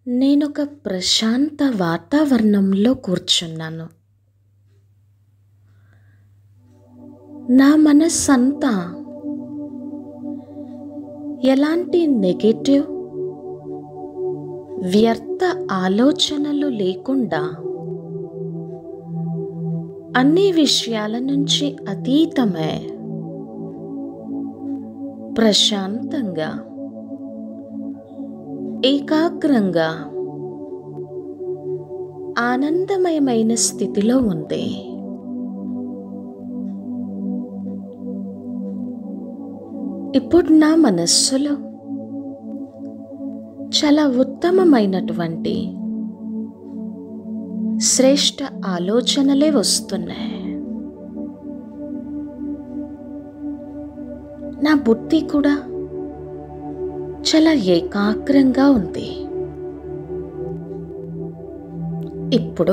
నేనొక ప్రశాంత వాతావరణంలో కూర్చున్నాను. నా మనస్సంతా ఎలాంటి నెగెటివ్, వ్యర్థ ఆలోచనలు లేకుండా అన్ని విషయాల నుంచి అతీతమై ప్రశాంతంగా, ఏకాగ్రంగా, ఆనందమయమైన స్థితిలో ఉంది. ఇప్పుడు నా మనస్సులో చాలా ఉత్తమమైనటువంటి శ్రేష్ఠ ఆలోచనలే వస్తున్నాయి. నా బుద్ధి కూడా చాలా ఏకాగ్రంగా ఉంది. ఇప్పుడు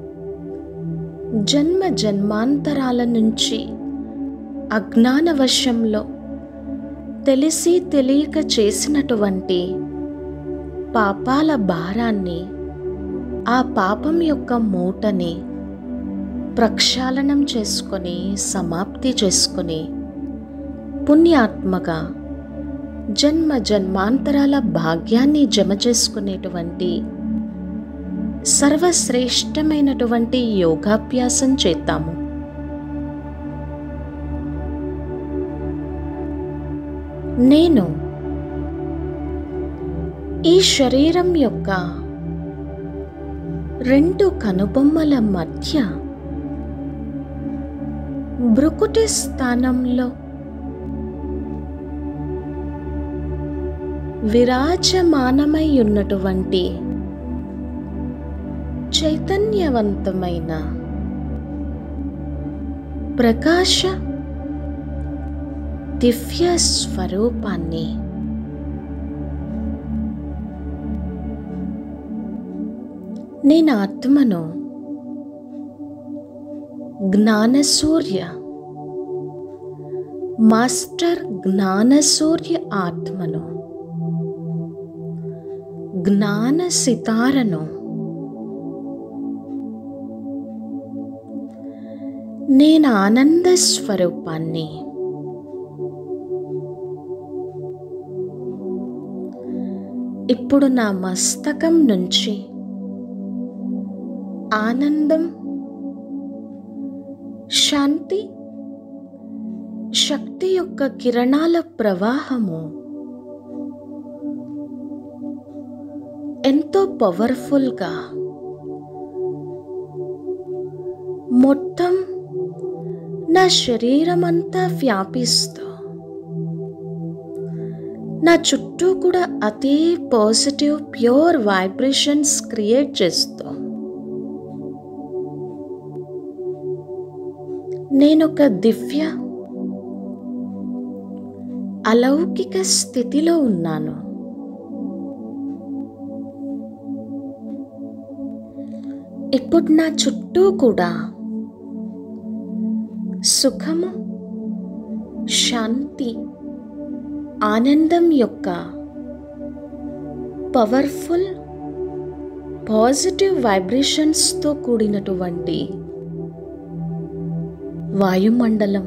జన్మ జన్మాంతరాల నుంచి అజ్ఞానవశంలో తెలిసి తెలియక చేసినటువంటి పాపాల భారాన్ని, ఆ పాపం యొక్క మూటని ప్రక్షాళనం చేసుకొని, సమాప్తి చేసుకొని, పుణ్యాత్మగా జన్మ జన్మాంతరాల భాగ్యాన్ని జమ చేసుకునేటువంటి సర్వశ్రేష్టమైనటువంటి యోగాభ్యాసం చేద్దాము. నేను ఈ శరీరం యొక్క రెండు కనుబొమ్మల మధ్య భ్రుకుటి స్థానంలో విరాజమానమై ఉన్నటువంటి చైతన్యవంతమైన ప్రకాశ దివ్య స్వరూపాన్ని నేను ఆత్మను, జ్ఞానసూర్య, మాస్టర్ జ్ఞానసూర్య ఆత్మను, జ్ఞాన సితారను, నేను ఆనంద స్వరూపాన్ని, ఇప్పుడు నా మస్తకం నుంచి ఆనందం, శాంతి, శక్తి యొక్క కిరణాల ప్రవాహము ఎంతో పవర్ఫుల్గా మొత్తం నా శరీరమంతా వ్యాపిస్తూ నా చుట్టూ కూడా అదే పాజిటివ్ ప్యూర్ వైబ్రేషన్స్ క్రియేట్ చేస్తూ నేనొక దివ్య అలౌకిక స్థితిలో ఉన్నాను. ఇప్పుడు నా చుట్టూ కూడా సుఖము, శాంతి, ఆనందం యొక్క పవర్ఫుల్ పాజిటివ్ వైబ్రేషన్స్తో కూడినటువంటి వాయుమండలం,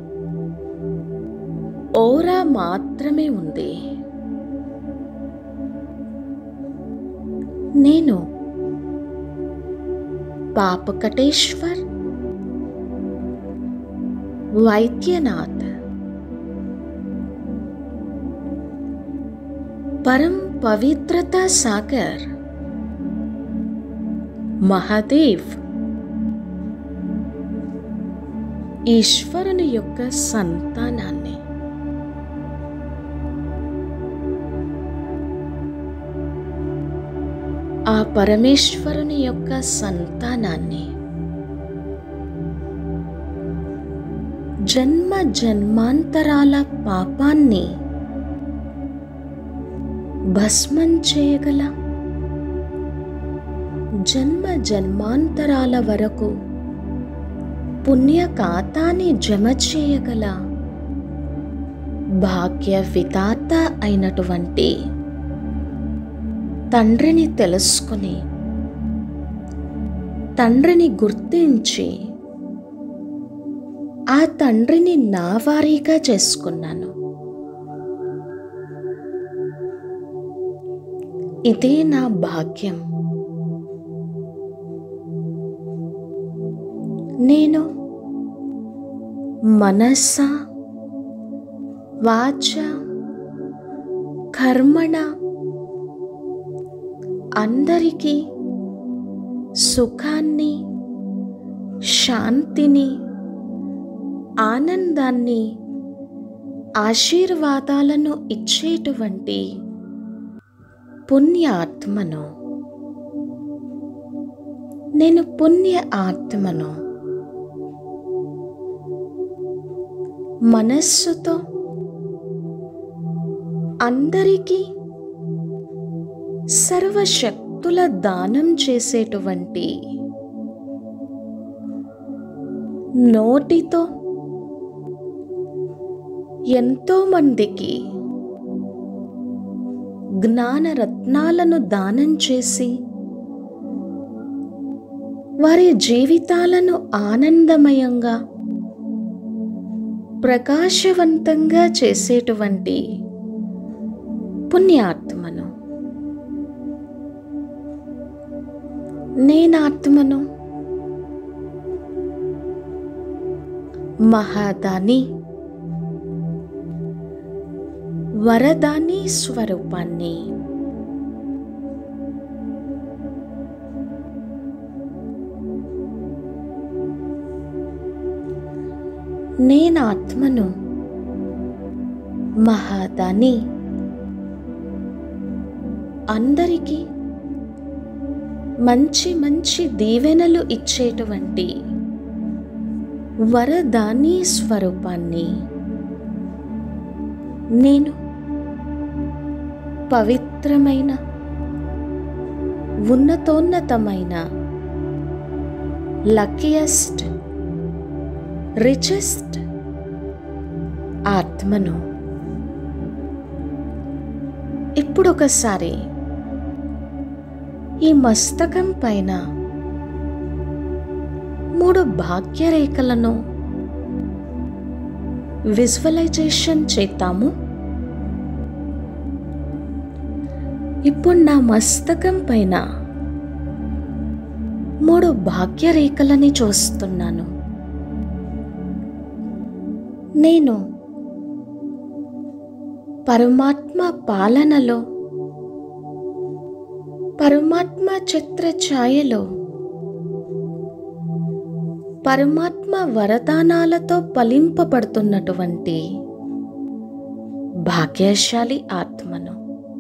ఓరా మాత్రమే ఉంది. నేను పాపకటేశ్వర్ వైద్యనాథ్, పరం పవిత్రతా సాగర్ మహాదేవ్ ఈశ్వరుని యొక్క సంతానాన్ని, ఆ పరమేశ్వరుని యొక్క సంతానాన్ని జన్మ జన్మాంతరాల పాపాన్ని భస్మం చేయగల, జన్మ జన్మాంతరాల వరకు పుణ్య ఖాతాని జమ చేయగల భాగ్య విధాత అయినటువంటి తండ్రిని తెలుసుకుని, తండ్రిని గుర్తించి ఆ తండ్రిని నా వారీగా చేసుకున్నాను. ఇదే నా భాగ్యం. నేను మనస్స, వాచ, కర్మణ అందరికీ సుఖాన్ని, శాంతిని, ఆనందాన్ని, ఆశీర్వాదాలను ఇచ్చేటువంటి పుణ్య ఆత్మను. నేను పుణ్య ఆత్మను. మనస్సుతో అందరికీ సర్వశక్తుల దానం చేసేటువంటి, నోటితో ఎంతో మందికి జ్ఞానరత్నాలను దానం చేసి వారి జీవితాలను ఆనందమయంగా, ప్రకాశవంతంగా చేసేటువంటి పుణ్యాత్మను. నేనాత్మను. మహాదాని, వరదాని స్వరూపాన్ని. నేనాత్మను, మహాదాని, అందరికీ మంచి మంచి దీవెనలు ఇచ్చేటువంటి వరదాని స్వరూపాన్ని. నేను పవిత్రమైన, ఉన్నతోన్నతమైన, లక్కీయెస్ట్, రిచెస్ట్ ఆత్మను. ఇప్పుడు ఒకసారి ఈ మస్తకం పైన 3 భాగ్యరేఖలను విజువలైజేషన్ చేద్దాము. ఇప్పుడు నా మస్తకం పైన 3 భాగ్యరేఖలని చూస్తున్నాను. నేను పరమాత్మ పాలనలో, పరమాత్మ చిత్ర ఛాయలో, పరమాత్మ వరదానాలతో ఫలింపబడుతున్నటువంటి భాగ్యశాలి ఆత్మను.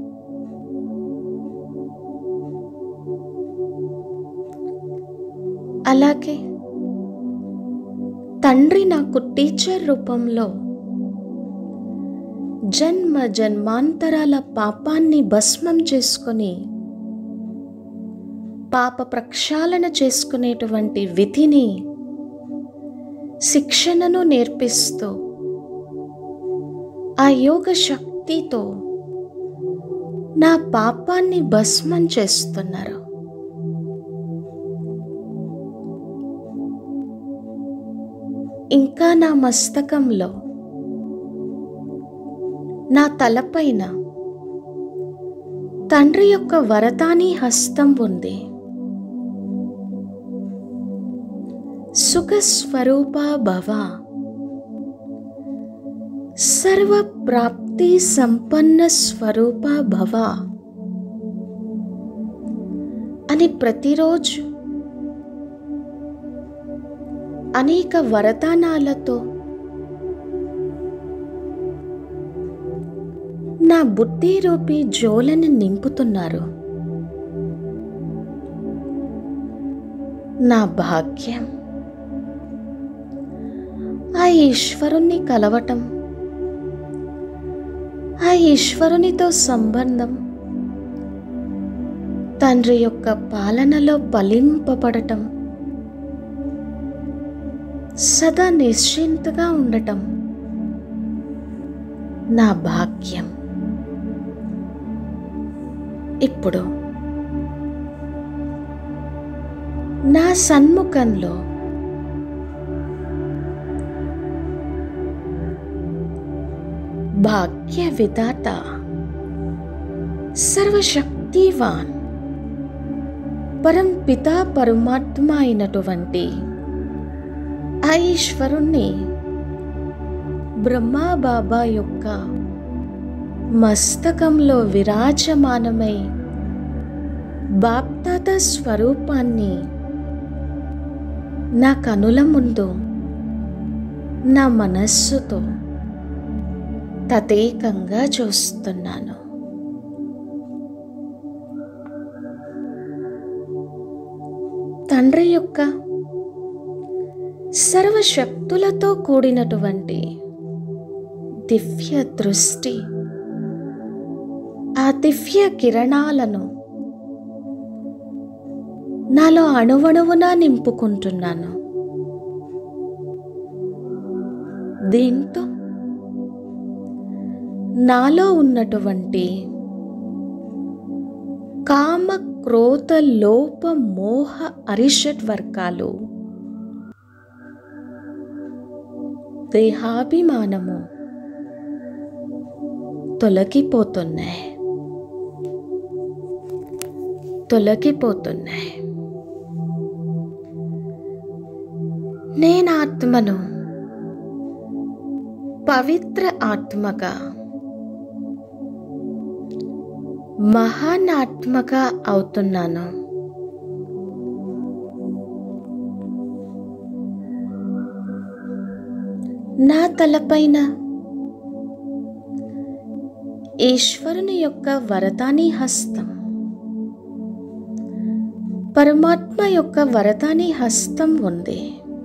అలాగే తండ్రి నాకు టీచర్ రూపంలో జన్మ జన్మాంతరాల పాపాన్ని భస్మం చేసుకొని పాప ప్రక్షాళన చేసుకునేటువంటి విధిని, శిక్షణను నేర్పిస్తూ ఆ యోగ శక్తితో నా పాపాన్ని భస్మం చేస్తున్నారు. ఇంకా నా మస్తకంలో, నా తలపైన తండ్రి యొక్క వరదాని హస్తం ఉంది. సుఖ స్వరూప భవ, సర్వ ప్రాప్తి సంపన్న స్వరూప భవ అని ప్రతిరోజు అనేక వరదానాలతో నా బుద్ధి రూపీ జోలని నింపుతున్నారు. నా భాగ్యం ఆ ఈశ్వరుణ్ణి కలవటం, ఆ ఈశ్వరునితో సంబంధం, తండ్రి యొక్క పాలనలో ఫలింపబడటం, సదా నిశ్చింతగా ఉండటం నా భాగ్యం. ఇప్పుడు నా సన్ముఖంలో భాగ్య విధాత, సర్వశక్తివాన్, పరంపిత పరమాత్మ అయినటువంటి ఆ ఈశ్వరుణ్ణి బ్రహ్మా బాబా యొక్క మస్తకంలో విరాజమానమై బాప్దాద స్వరూపాన్ని నా కనుల ముందు నా మనస్సుతో తదేకంగా చూస్తున్నాను. తండ్రి యొక్క సర్వశక్తులతో కూడినటువంటి దివ్య దృష్టి, ఆ దివ్య కిరణాలను నాలో అణువణువునా నింపుకుంటున్నాను. దీంతో నాలో ఉన్నటువంటి కామ క్రోధ లోప మోహ అరిషడ్ వర్గాలు, దేహాభిమానము తొలగిపోతున్నాయి. నేను ఆత్మను పవిత్ర ఆత్మగా, మహాన్ ఆత్మగా అవుతున్నాను. నా తలపైన ఈశ్వరుని యొక్క వరదాని హస్తం, పరమాత్మ యొక్క వరదాని హస్తం ఉంది.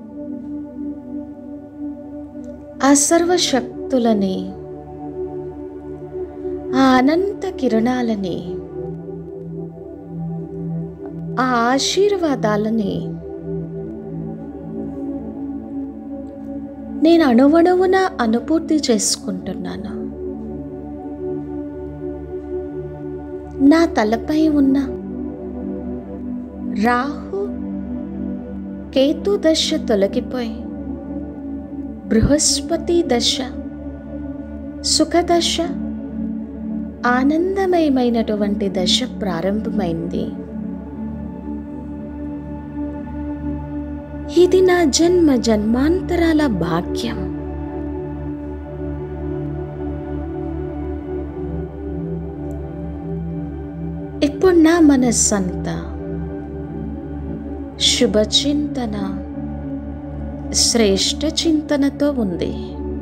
ఆ సర్వశక్తులని, ఆ అనంత కిరణాలని, ఆ ఆశీర్వాదాలని నేను అణువణువున అనుభూతి చేసుకుంటున్నాను. నా తలపై ఉన్న రాహు కేతు దశ తొలగిపోయి బృహస్పతి దశ, సుఖదశ, ఆనందమయమైనటువంటి దశ ప్రారంభమైంది. ఇది నా జన్మ జన్మాంతరాల భాగ్యం. ఇప్పుడు నా మనస్సంతా శుభచింతన, శ్రేష్ఠ చింతనతో ఉంది.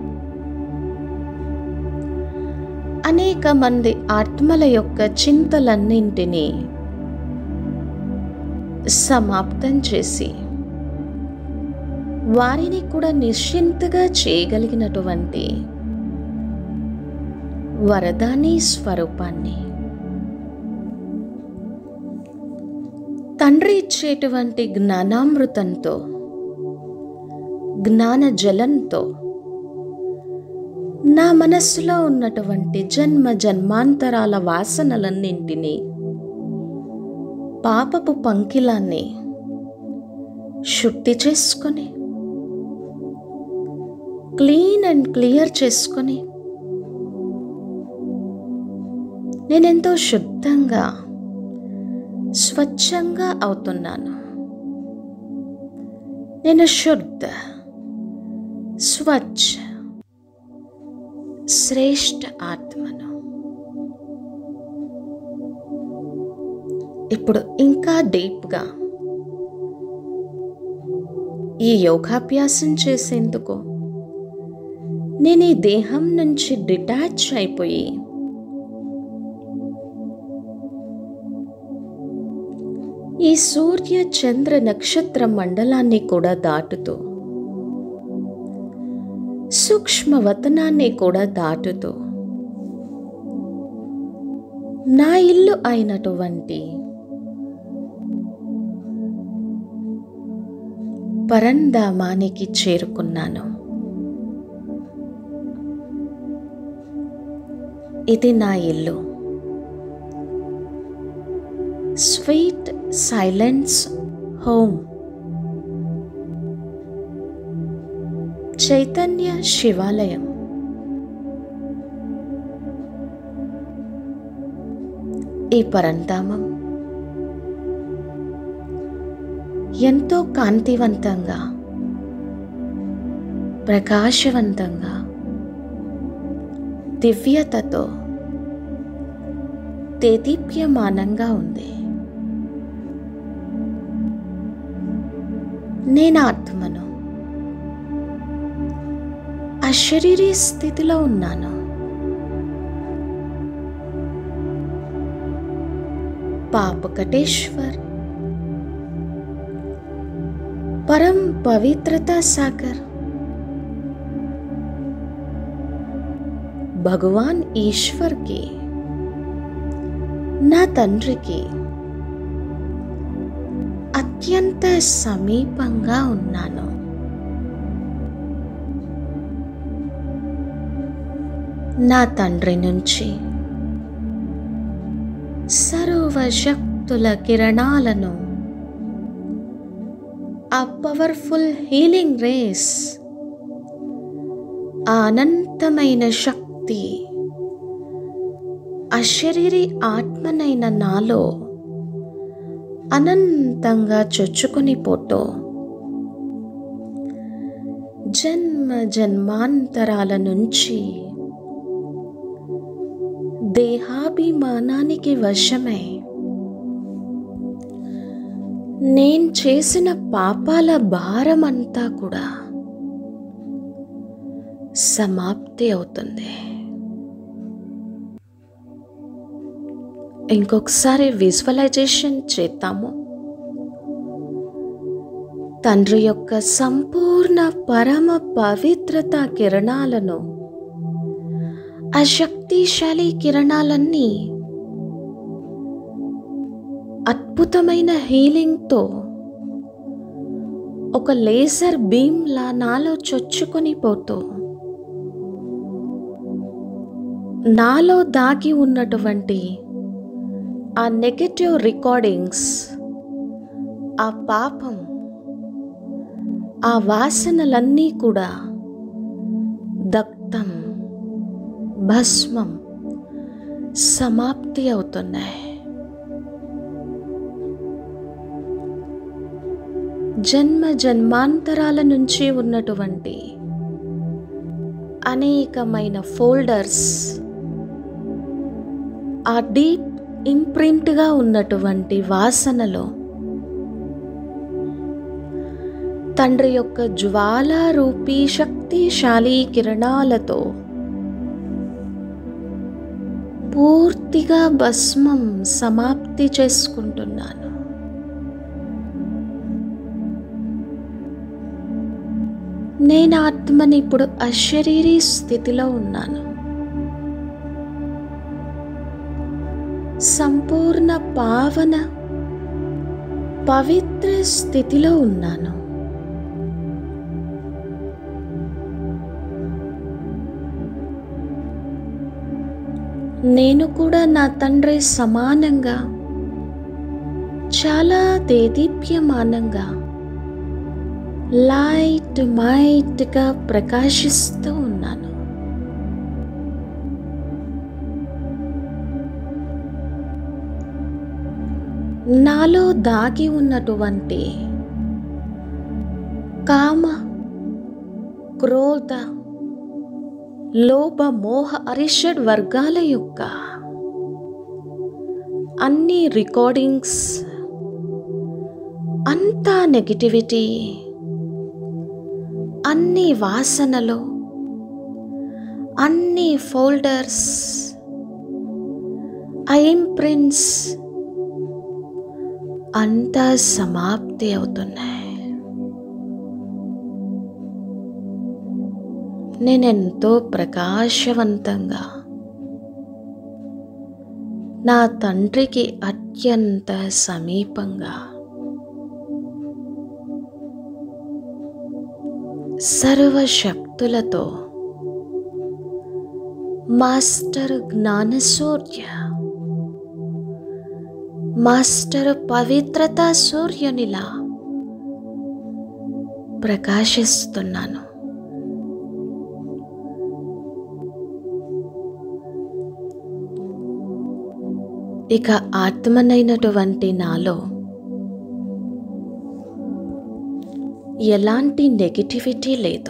అనేక మంది ఆత్మల యొక్క చింతలన్నింటినీ సమాప్తం చేసి వారిని కూడా నిశ్చింతగా చేయగలిగినటువంటి వరదాని స్వరూపాన్ని, తండ్రి ఇచ్చేటువంటి జ్ఞానామృతంతో, జ్ఞాన జలంతో నా మనస్సులో ఉన్నటువంటి జన్మ జన్మాంతరాల వాసనలన్నింటినీ, పాపపు పంకిలాన్ని శుద్ధి చేసుకొని, క్లీన్ అండ్ క్లియర్ చేసుకొని, నేనెంతో శుద్ధంగా, స్వచ్ఛంగా అవుతున్నాను. నేను శుద్ధ, స్వచ్ఛ, శ్రేష్ఠ ఆత్మను. ఇప్పుడు ఇంకా డీప్గా ఈ యోగాభ్యాసం చేసేందుకు నేను ఈ దేహం నుంచి డిటాచ్ అయిపోయి ఈ సూర్య చంద్ర నక్షత్ర మండలాన్ని కూడా దాటుతూ, సూక్ష్మవతనాన్ని కూడా దాటుతూ నా ఇల్లు అయినటువంటి పరంధామానికి చేరుకున్నాను. ఇది నా ఇల్లు. Sweet silence home. చైతన్య శివాలయం. ఈ పరంధామం ఎంతో కాంతివంతంగా, ప్రకాశవంతంగా, దివ్యతతో దేదీప్యమానంగా ఉంది. నేను ఆత్మను అశరీరీ స్థితిలో ఉన్నాను. పాపకటేశ్వర్, పరం పవిత్రతా సాగర్, భగవాన్ ఈశ్వర్కి, నా తండ్రికి అత్యంత సమీపంగా ఉన్నాను. నా తండ్రి నుంచి సర్వశక్తుల కిరణాలను, ఆ పవర్ఫుల్ హీలింగ్ రేస్, ఆ అనంతమైన శక్తి అశరీరీ ఆత్మనైన నాలో అనంతంగా చొచ్చుకొని పోతూ జన్మ జన్మాంతరాల నుంచి దేహాభిమానానికి వశమై నేను చేసిన పాపాల భారమంతా కూడా సమాప్తి అవుతుంది. ఇంకొకసారి విజువలైజేషన్ చేద్దాము. తండ్రి యొక్క సంపూర్ణ పరమ పవిత్రత కిరణాలను, ఆ శక్తిశాలి కిరణాలన్నీ అద్భుతమైన హీలింగ్తో ఒక లేజర్ బీమ్లా నాలో చొచ్చుకొని పోతూ నాలో దాగి ఉన్నటువంటి ఆ నెగటివ్ రికార్డింగ్స్, ఆ పాపం, ఆ వాసనలన్నీ కూడా దగ్ధం, భస్మం, సమాప్తి అవుతున్నాయి. జన్మ జన్మాంతరాల నుంచి ఉన్నటువంటి అనేకమైన ఫోల్డర్స్, ఆ డీప్ ఇంప్రింట్గా ఉన్నటువంటి వాసనలో తండ్రి యొక్క జ్వాలారూపీ శక్తిశాలి కిరణాలతో పూర్తిగా భస్మం, సమాప్తి చేసుకుంటున్నాను. నేను ఆత్మని ఇప్పుడు అశరీరీ స్థితిలో ఉన్నాను. సంపూర్ణ పావన పవిత్ర స్థితిలో ఉన్నాను. నేను కూడా నా తండ్రి సమానంగా చాలా దేదీప్యమానంగా లైట్ మైట్గా ప్రకాశిస్తూ ఉన్నాను. నాలో దాగి ఉన్నటువంటి కామ, క్రోధ, లోభ, మోహ, అరిషడ్ వర్గాల యొక్క అన్ని రికార్డింగ్స్, అంతా నెగటివిటీ, అన్ని వాసనలు, అన్ని ఫోల్డర్స్, ఆ ఇంప్రింట్స్ అంతా సమాప్తి అవుతున్నాయి. నేనెంతో ప్రకాశవంతంగా నా తండ్రికి అత్యంత సమీపంగా సర్వశక్తులతో మాస్టర్ జ్ఞానసూర్య, మాస్టర్ పవిత్రతా సూర్యునిలా ప్రకాశిస్తున్నాను. ఇక ఆత్మనైనటువంటి నాలో ఎలాంటి నెగటివిటీ లేదు.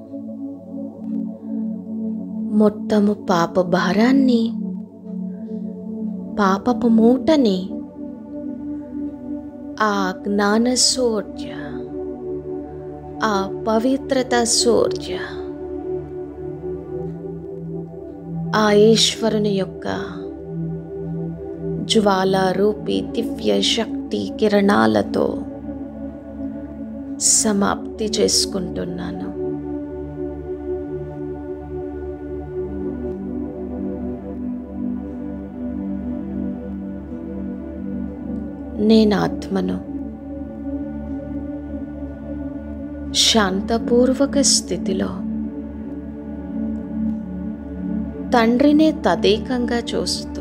మొత్తము పాప భారాన్ని, పాపపు మూటని ఆ జ్ఞాన సూర్య, ఆ పవిత్రత సూర్య, ఆ ఈశ్వరుని యొక్క జ్వాలారూపి దివ్య శక్తి కిరణాలతో సమాప్తి చేసుకుంటున్నాను. నేను ఆత్మను శాంతపూర్వక స్థితిలో తండ్రినే తదేకంగా చూస్తూ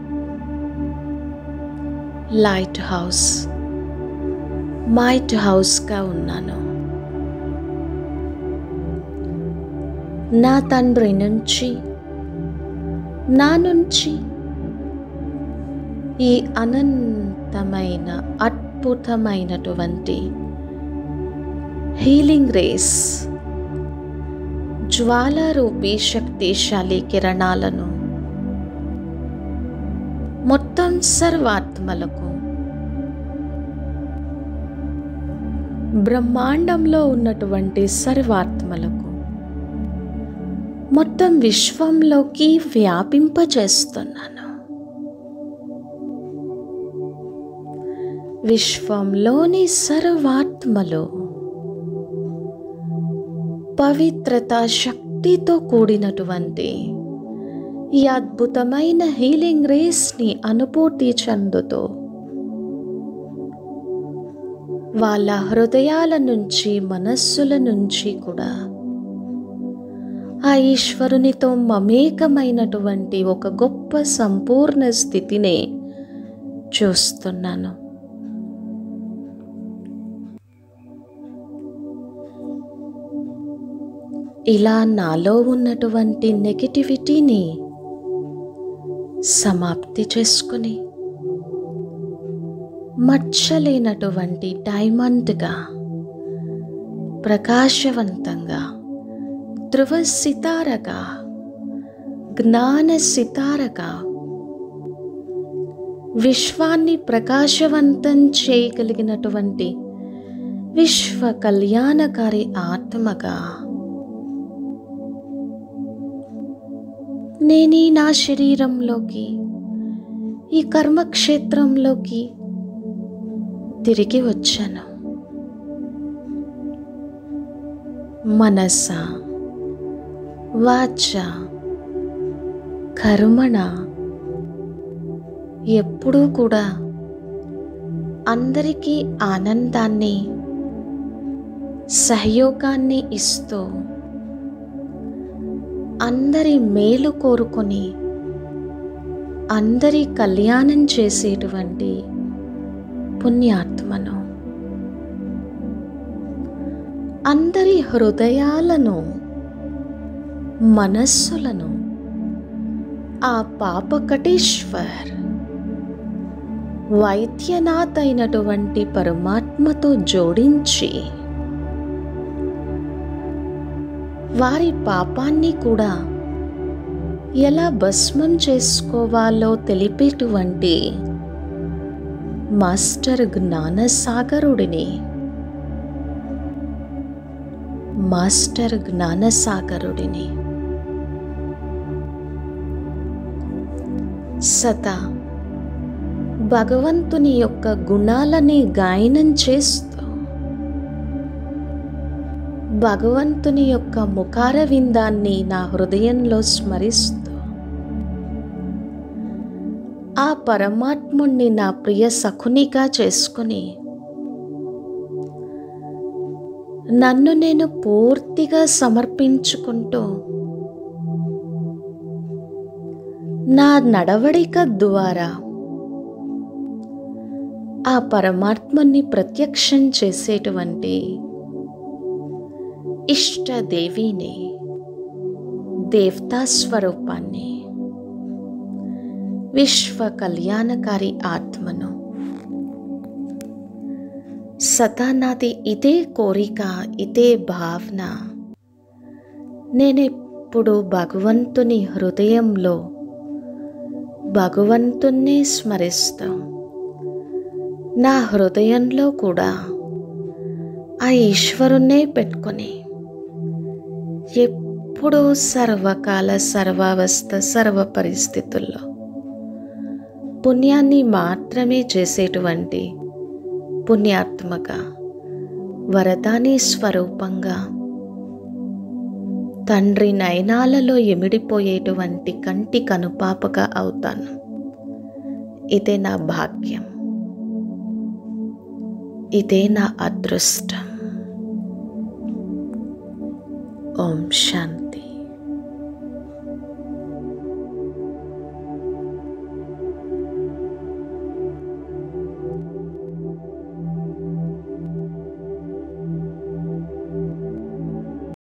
లైట్ హౌస్, మైట్ హౌస్గా ఉన్నాను. నా తండ్రి నుంచి, నా నుంచి ఈ అనంతమైన అద్భుతమైనటువంటి హీలింగ్ రేస్, జ్వాలారూపి శక్తిశాలి కిరణాలను మొత్తం సర్వాత్మలకు, బ్రహ్మాండంలో ఉన్నటువంటి సర్వాత్మలకు, మొత్తం విశ్వంలోకి వ్యాపింపజేస్తున్నాను. విశ్వంలోని సర్వాత్మలు పవిత్రత శక్తితో కూడినటువంటి ఈ అద్భుతమైన హీలింగ్ రేస్ని అనుభూతి చెందుతూ వాళ్ళ హృదయాల నుంచి, మనస్సుల నుంచి కూడా ఆ ఈశ్వరునితో మమేకమైనటువంటి ఒక గొప్ప సంపూర్ణ స్థితిని చూస్తున్నాను. ఇలా నాలో ఉన్నటువంటి నెగటివిటీని సమాప్తి చేసుకుని మచ్చలేనటువంటి డైమండ్గా, ప్రకాశవంతంగా, ధ్రువ సితారగా, జ్ఞాన సితారగా విశ్వాన్ని ప్రకాశవంతం చేయగలిగినటువంటి విశ్వ కళ్యాణకారి ఆత్మగా నేను నా శరీరంలోకి, ఈ కర్మక్షేత్రంలోకి తిరిగి వచ్చాను. మనస, వాచ, కర్మణ ఎప్పుడూ కూడా అందరికీ ఆనందాన్ని, సహయోగాన్ని ఇస్తూ అందరి మేలు కోరుకొని అందరి కళ్యాణం చేసేటువంటి పుణ్యాత్మను, అందరి హృదయాలను, మనస్సులను ఆ పాపకటేశ్వర్ వైద్యనాథ్ అయినటువంటి పరమాత్మతో జోడించి వారి పాపాన్ని కూడా ఎలా భస్మం చేసుకోవాలో తెలిపేటువంటి మాస్టర్ జ్ఞానసాగరుడిని, మాస్టర్ జ్ఞానసాగరుడిని సదా భగవంతుని యొక్క గుణాలని గాయనం చేస్తూ, భగవంతుని యొక్క ముఖార విందాన్ని నా హృదయంలో స్మరిస్తూ, ఆ పరమాత్ముణ్ణి నా ప్రియ సఖునిగా చేసుకుని నన్ను నేను పూర్తిగా సమర్పించుకుంటూ నా నడవడిక ద్వారా ఆ పరమాత్మని ప్రత్యక్షం చేసేటువంటి ఇష్టదేవిని, దేవతా స్వరూపాన్ని, విశ్వ కళ్యాణకారి ఆత్మను. సదా నాది ఇదే కోరిక, ఇదే భావన. నేనెప్పుడు భగవంతుని హృదయంలో భగవంతుణ్ణి స్మరిస్తూ, నా హృదయంలో కూడా ఆ ఈశ్వరుణ్ణే పెట్టుకొని ఎప్పుడూ సర్వకాల, సర్వావస్థ, సర్వ పరిస్థితుల్లో పుణ్యాన్ని మాత్రమే చేసేటువంటి పుణ్యాత్మగా, వరదాని స్వరూపంగా, తండ్రి నయనాలలో ఇమిడిపోయేటువంటి కంటి కనుపాపగా అవుతాను. ఇదే నా భాగ్యం, ఇదే నా అదృష్టం. ఓం శాంతి.